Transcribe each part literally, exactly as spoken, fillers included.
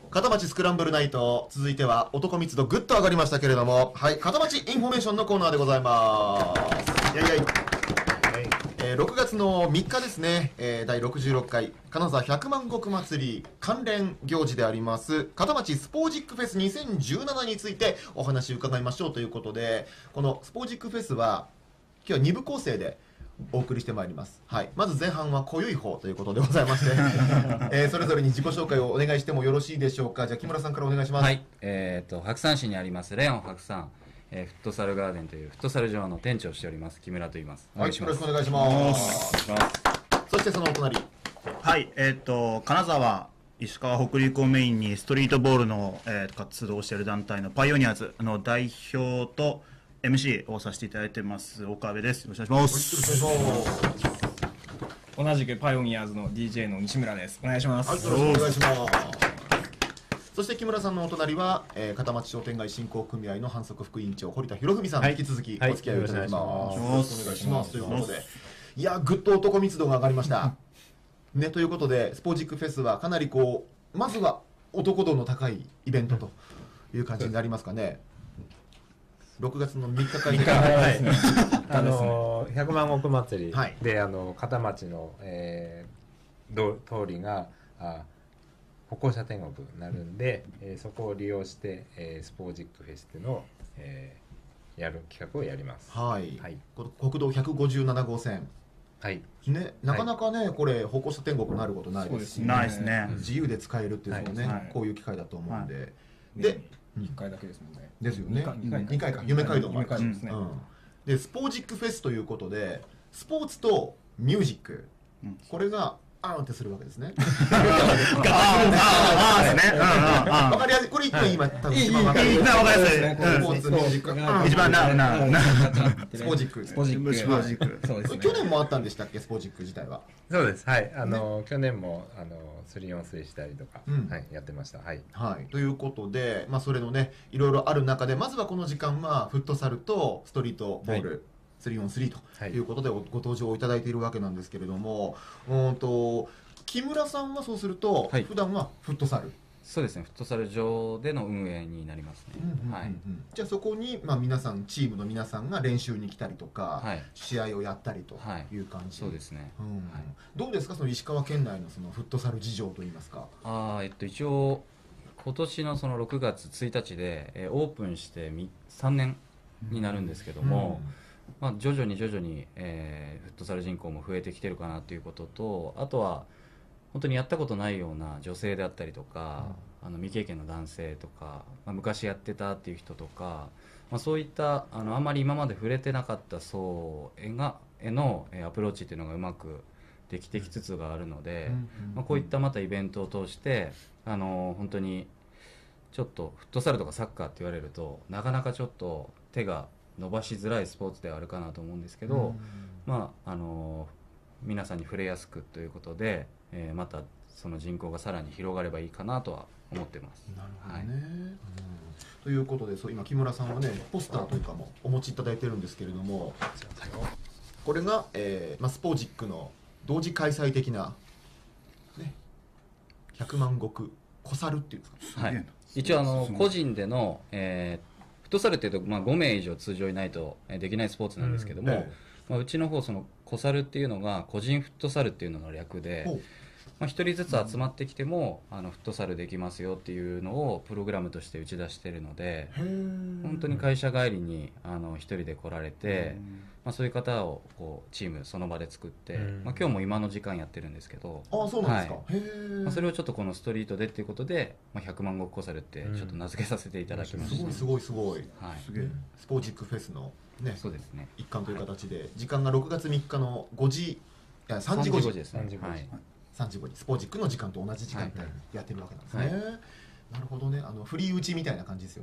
片町スクランブルナイト、続いては男密度ぐっと上がりましたけれども、はい、片町インフォメーションのコーナーでございます。イェイイェイ、えー、ろくがつのみっかですね、えー、だいろくじゅうろっかい金沢百万石祭り関連行事であります片町スポージックフェスにせんじゅうななについてお話を伺いましょうということで、このスポージックフェスは今日はにぶ構成でお送りしてまいります。はい、まず前半は濃ゆい方ということでございまして、えー、それぞれに自己紹介をお願いしてもよろしいでしょうか。じゃあ木村さんからお願いします。 はい、えーと白山市にありますレオン白山、えー、フットサルガーデンというフットサル場の店長をしております木村と言います。 はい、よろしくお願いします。そしてそのお隣、 はい、えっ、ー、と金沢石川北陸をメインにストリートボールの、えー、活動をしている団体のパイオニアーズの代表とエムシー をさせていただいてます岡部です。よろしくお願いします。 同じくパイオニアーズの ディージェー の西村です。お願いします。 はい、よろしくお願いします。そして木村さんのお隣は、えー、片町商店街振興組合の反則副委員長堀田博文さん、はい、引き続きお付き合いをいただきます。よろしくお願いします。ということで、いやぐっと男密度が上がりましたね。ということでスポージックフェスはかなりこうまずは男度の高いイベントという感じになりますかね。ろくがつのみっかかんで、 あの百万石祭りで、 はい、 あの片町の、えー、通りがあ歩行者天国になるんで、えー、そこを利用して、えー、スポージックフェスっていうのを、えー、やる企画をやります。 はい、はい、国道ひゃくごじゅうななごうせん、はいね、なかなかね、はい、これ歩行者天国になることないですし、ね、 ないですね。 自由で使えるっていうのもね、はい、こういう機会だと思うんで、はい、 でいっかいだけですもんね。 ですよね。にかいか、夢街道もあるし、ですね。でスポージックフェスということでスポーツとミュージック、うん、これがあーんってするわけですね。ああですね。わかりやすい。これ一番今多分一番わかりやすい。スポーツミュージック一番なななスポージックスポージックスポージック。 そうですね。 去年もあったんでしたっけ、スポージック自体は。 そうです。はい。あの去年もあのスリーオンスリーしたりとかはいやってました。はい。 はい。ということで、まあそれのねいろいろある中でまずはこの時間はフットサルとストリートボール。スリーオンスリーということでご登場をいただいているわけなんですけれども、うんと木村さんはそうすると、はい、普段はフットサル。 そうですね、フットサル場での運営になりますね。 じゃあそこに、まあ、皆さんチームの皆さんが練習に来たりとか、はい、試合をやったりという感じ、 はい、そうですね、 うんはい、どうですかその石川県内のそのフットサル事情といいますか。 あ、えっと、一応今年のそのろくがつついたちで、えー、オープンしてさんねんになるんですけども、うんうんまあ、徐々に徐々に、えー、フットサル人口も増えてきてるかなということと、あとは本当にやったことないような女性であったりとか、うん、あの未経験の男性とか、まあ、昔やってたっていう人とか、まあ、そういったあのあんまり今まで触れてなかった層へがへのアプローチっていうのがうまくできてきつつがあるので、まあ、こういったまたイベントを通してあの本当にちょっとフットサルとかサッカーって言われるとなかなかちょっと手が伸ばしづらいスポーツではあるかなと思うんですけど、うん、まああの皆さんに触れやすくということで、えー、またその人口がさらに広がればいいかなとは思ってます。 なるほどね、はいうん、ということでそう今木村さんはねポスターというかもお持ちいただいてるんですけれども、これが、えーまあ、スポージックの同時開催的な、ね、ひゃくまん石小猿っていうんですか、 はい、一応あの個人での、えーフットサルっていうと、まあ、ごめい以上通常いないとできないスポーツなんですけども、うんええまあ、うちの方その小猿っていうのが個人フットサルっていうのの略で、まあ、ひとりずつ集まってきても、うん、あのフットサルできますよっていうのをプログラムとして打ち出しているので、本当に会社帰りにあのひとりで来られて、まあ、そういう方をこうチームその場で作って、まあ、今日も今の時間やってるんですけど、 あそうなんですか、はい、 まあ、それをちょっとこのストリートでっていうことで、まあ、ひゃくまん石小猿ってちょっと名付けさせていただきました、 うん、すごいすごいすごい、 はい、 すげえスポージックフェスの、ね、 そうですね、 一環という形で、はい、時間がろくがつみっかのごじいやさんじごじですね、はい、 さんじごじスポージックの時間と同じ時間帯にやってるわけなんですね、はいはい、なるほどね、あのフリー打ちみたいな感じですよね。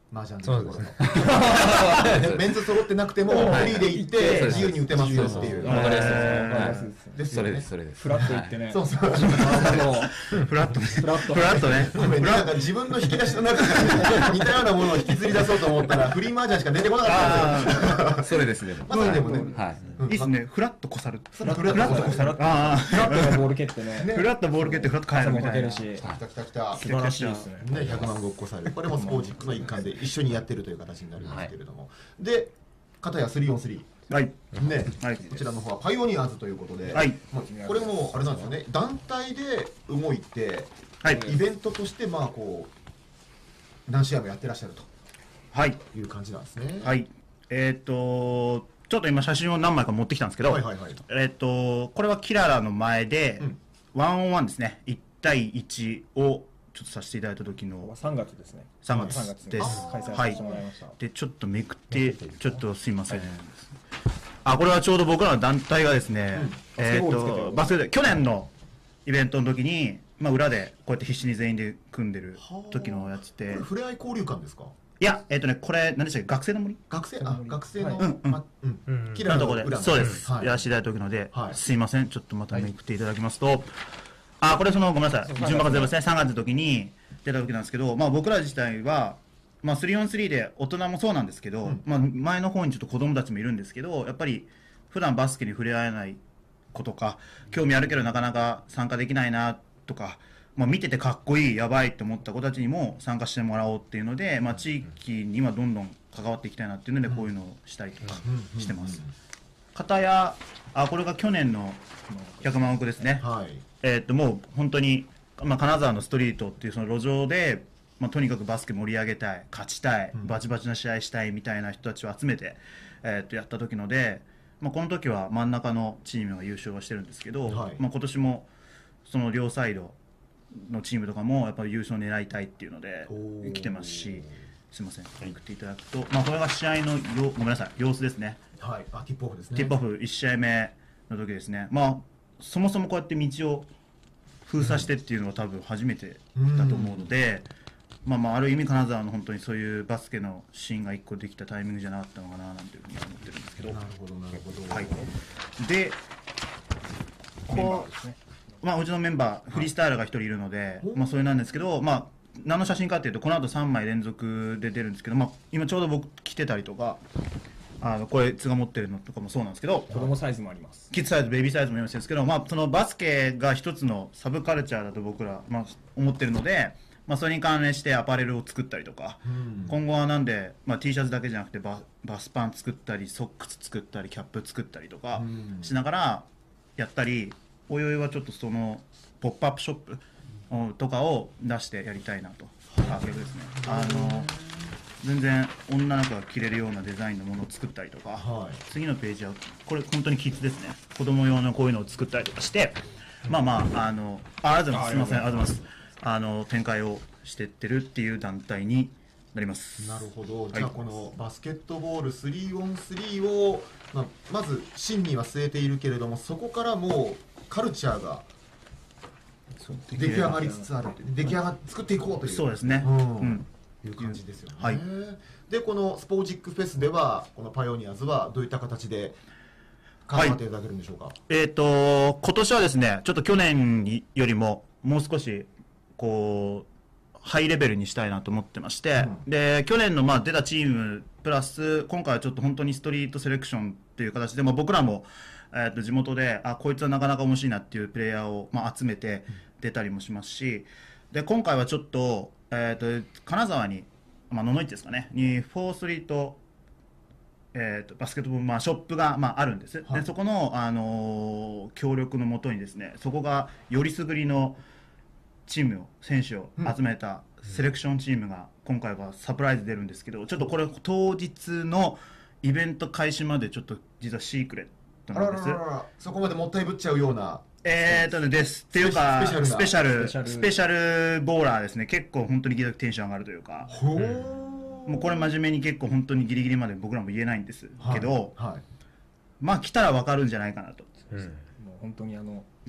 麻雀そうですのところねのメンツ揃ってなくてもフリーで行って自由に打てますよっていう。 わかりやすいですね。 わかりやすいですねですよねそれですそれです。 フラッと行ってね。 そうそう。 あのフラットねフラットフラットねごめんね、なんか自分の引き出しの中から似たようなものを引きずり出そうと思ったらフリーマージャンしか出てこなかったんですよ。 それですでも。 まさにでもね、 はい。 いいっすねフラットこさるフラットこさる。 ああフラットがボール蹴ってね。 フラットボール蹴ってフラット帰朝もるみたいなかけるし。 来た来た来た。 素晴らしいですね。 ね、ひゃくまんごっこされる。これもスポージックの一環で一緒にやってるという形になるんですけれども。で、片や スリーオンスリはいー。ね、 はいこちらの方はパイオニアーズということで、 はいもうこれもあれなんですよね、団体で動いて、 はいイベントとしてまあこう何試合もやってらっしゃるはいという感じなんですね。 はいえっとちょっと今写真を何枚か持ってきたんですけど、 はいはいはい。 えっとこれはキララの前で、 うんワンオンワンですねいち対いちをちょっとさせていただいた時のさんがつですね。 さんがつさんがつにです開催させてもらいました。 でちょっとめくってちょっとすいません、あこれはちょうど僕らの団体がですね、えっ、 バスケボールつけてるとバスケで去年のイベントの時に、まあ、裏でこうやって必死に全員で組んでる時のやつでこれふれあい交流館ですか？ いやえっ、とねこれ何でしたっけ学生の森学生あ学生の、 はいうんうんまうんうんキララのところでの裏のそうです、 はいやらせていただいた時ので、 はいすいませんちょっとまためくっていただきますと、あこれそのごめんなさい順番がずれますねさんがつの時に出た時なんですけど、まあ、僕ら自体は、まあ、スリーオンスリーで大人もそうなんですけど、 うんまあ、前の方にちょっと子供たちもいるんですけどやっぱり普段バスケに触れ合えない子とか興味あるけどなかなか参加できないなとか、まあ、見ててかっこいいやばいって思った子たちにも参加してもらおうっていうので、まあ、地域に今どんどん関わっていきたいなっていうのでこういうのをしたりとかしてます。片やあこれが去年のひゃくまん億ですね、 はいえーっともう本当に、まあ、金沢のストリートっていうその路上で、まあ、とにかくバスケ盛り上げたい勝ちたい、 うんバチバチな試合したいみたいな人たちを集めて、えーっとやった時ので、まあ、この時は真ん中のチームが優勝はしてるんですけど、 はいまあ、今年もその両サイドのチームとかもやっぱり優勝狙いたいっていうのでおー来てますしすいませんめくっていただくと、まあ、これが試合のよごめんなさい様子ですね。 はいあティップオフですね。 ティップオフいち試合目の時ですね、まあ、そもそもこうやって道を封鎖してっていうのは多分初めてだと思うので、まあ、まあある意味金沢の本当にそういうバスケのシーンが一個できたタイミングじゃなかったのかななんていうふうに思ってるんですけど、 なるほどなるほど。 はい、でこう、まあ、うちのメンバーフリースタイルが一人いるので、まあ、それなんですけど、まあ、何の写真かっていうとこの後さんまい連続で出るんですけど、まあ、今ちょうど僕着てたりとかあのこれ津が持ってるのとかもそうなんですけど子供サイズもあります。 キッズサイズベビーサイズもいますですけど、まあ、そのバスケが一つのサブカルチャーだと僕ら、まあ、思ってるので、まあ、それに関連してアパレルを作ったりとか、 うん今後はなんで、まあ、T シャツだけじゃなくてババスパン作ったりソックス作ったりキャップ作ったりとかうんしながらやったり、おいおいはちょっとそのポップアップショップうんとかを出してやりたいなと。あ逆ですねあの全然女の子が着れるようなデザインのものを作ったりとか、 はい次のページはこれ本当にキッズですね子供用のこういうのを作ったりとかしてまあまああのあありがとうございますすみませんありがとうございますあの展開をしてってるっていう団体になりますなるほど、 いじゃあこのバスケットボール スリーオンスリー を、まあ、まず真には据えているけれどもそこからもうカルチャーが出来上がりつつあるという出来上が作っていこうというそうですねうんうんいう感じですよね、 はいでこのスポージックフェスではこのパイオニアーズはどういった形で関わっていただけるんでしょうか？ えっ、と今年はですねちょっと去年よりももう少しこうハイレベルにしたいなと思ってまして、 うんで去年のまあ出たチームプラス今回はちょっと本当にストリートセレクションっていう形で、まあ、僕らも、えー、と地元であこいつはなかなか面白いなっていうプレイヤーを、まあ、集めて出たりもしますし、で今回はちょっと,、えー、と金沢に、まあ、野々市ですかねにフォーストリートえー、とバスケットボール、まあ、ショップが、まあ、あるんです、 はいでそこの、あのー協力のもとにですねそこがよりすぐりのチームを選手を集めたセレクションチームが今回はサプライズ出るんですけどちょっとこれ当日のイベント開始までちょっと実はシークレットあらなんですらららそこまでもったいぶっちゃうようなえーとねですっていうかスペシャルなスペシャルスペシャルスペシャルボーラーですね結構本当にギリギリテンション上がるというかほうもうこれ真面目に結構本当にギリギリまで僕らも言えないんですけど、 はいはいまあ来たら分かるんじゃないかなとうんもう本当にあのやばい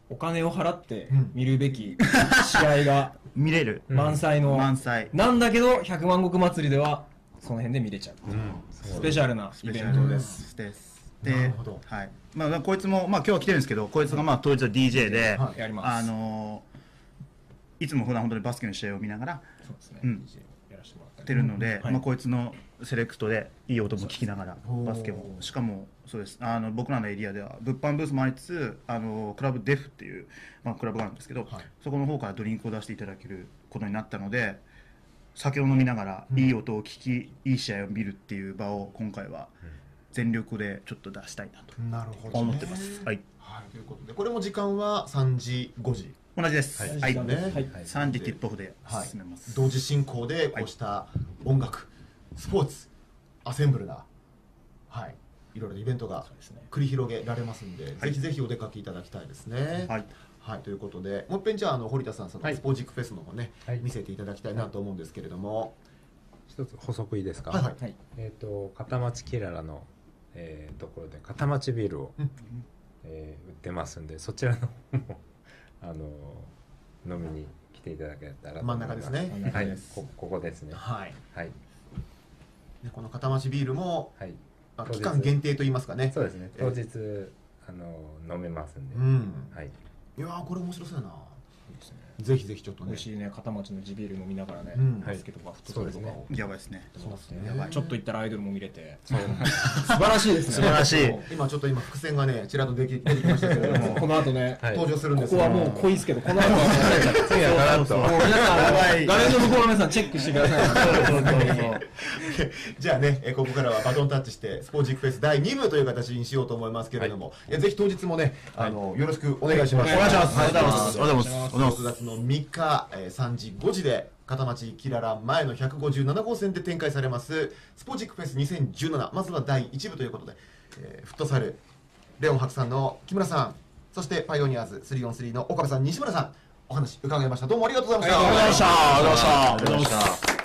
お金を払ってうん見るべき試合が見れる、 満載の、 満載なんだけど百万石祭りではその辺で見れちゃう、 うんスペシャルなイベントです。 ですなるでほど、 はいまあ、こいつも、まあ、今日は来てるんですけどこいつがまあ当日は ディージェー で、 はいやります。 あのーいつも普段本当にバスケの試合を見ながらそうですね。 うんディージェー やらせてもらったりやってるので、 はいまあ、こいつのセレクトでいい音も聞きながらそうですバスケもしかもそうですあの僕らのエリアでは物販ブースもありつつあのクラブデフっていう、まあ、クラブがあるんですけど、 はいそこの方からドリンクを出していただけることになったので酒を飲みながらいい音を聞き、いい試合を見るっていう場を今回は全力でちょっと出したいなとなるほど、ね、 思ってます、はい、 はい、ということでこれも時間はさんじごじ、 同じです、 はいはいねはいさんじティップオフではい進めます、 同時進行でこうした音楽、スポーツアセンブルな、はい、いろいろなイベントがそうですね。 繰り広げられますんで、 はいぜひぜひお出かけいただきたいですね。 はいはい、ということでもう一遍じゃああの堀田さんそのはいスポージックフェスの方ね、 はい見せていただきたいなと思うんですけれども、 一つ補足いいですか？ はいはい、 はい。 えっ、と片町キララの、えーところで片町ビールを、 うんえー売ってますんでそちらの方もあの飲みに来ていただけたらと思います。 真ん中ですね真ん中はいです、 こここですね。 はい、 はいねこの片町ビールもはい。 あ当日期間限定といいますかね。 そうですね。 えー当日あの飲めますんで。 うん、 はい。 いやーこれ面白そうやな。 いいですね。 ぜひぜひちょっとね美味しいね、片町の地ビール飲みながらね、 うんバスケとかフットサルとかを。 やばいですねそうですねやばいちょっと行ったらアイドルも見れて、素晴らしいですね。 素晴らしい今ちょっと今伏線がねちらっと出て出てきましたけれどもこの後ね、 はい登場するんですここはもう濃いですけど、この後はもう次はガラッと。 もう皆さん、 やばい画面の向こうの皆さんチェックしてください。 じゃあね、えーここからはバトンタッチしてスポージックフェスだいに部という形にしようと思いますけれども、いやぜひ当日もねあの、よろしくお願いします。 お願いしますはありがとうございますありがとうございますろくがつのみっか、えーさんじごじで片町キララ前のひゃくごじゅうなな号線で展開されますスポージックフェスにせんじゅうなな、まずはだいいち部ということで、えーフットサルレオン白さんの木村さん、そしてパイオニアーズ スリーオンスリー の岡部さん、西村さん、お話伺いました。どうもありがとうございました。 ありがとうございましたありがとうございましたありがとうございました